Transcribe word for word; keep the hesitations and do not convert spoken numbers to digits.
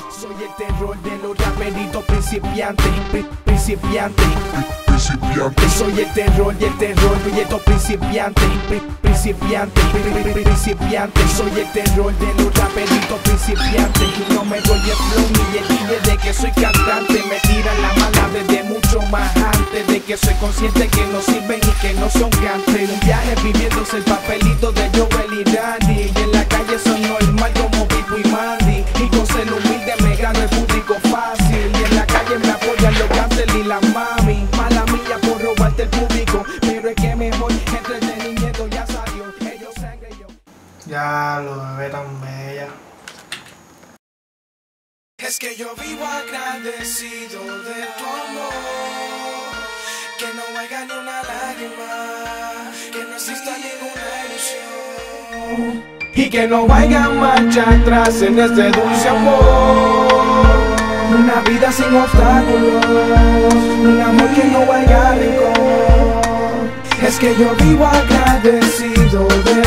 Soy el terror de los raperitos principiantes, pri principiantes, principiantes. Soy el terror y el terror de estos principiantes, pri principiantes, pri principiantes. Soy el terror de los raperitos principiantes. Y no me doy el flow ni el guille de que soy cantante. Me tiran la mala desde mucho más antes de que soy consciente que no sirven y que no son gantes. Un viaje viviéndose el papelito de Joel y Randy. Y en la calle soy normal como Pipo y Mandy. Y con ser humilde me gano el público fácil. Y en la calle me apoyan los gangsters y las mami. Mala mía por robarte el público, pero es que mejor entretenimiento ya salió. Ellos sangre yo. Ya lo bebé tan bella. Es que yo vivo agradecido de tu amor, que no haya ni una lágrima, que no exista ninguna ilusión, y que no vaya marcha atrás en este dulce amor. Una vida sin obstáculos, un amor que no vaya a rincón. Es que yo vivo agradecido de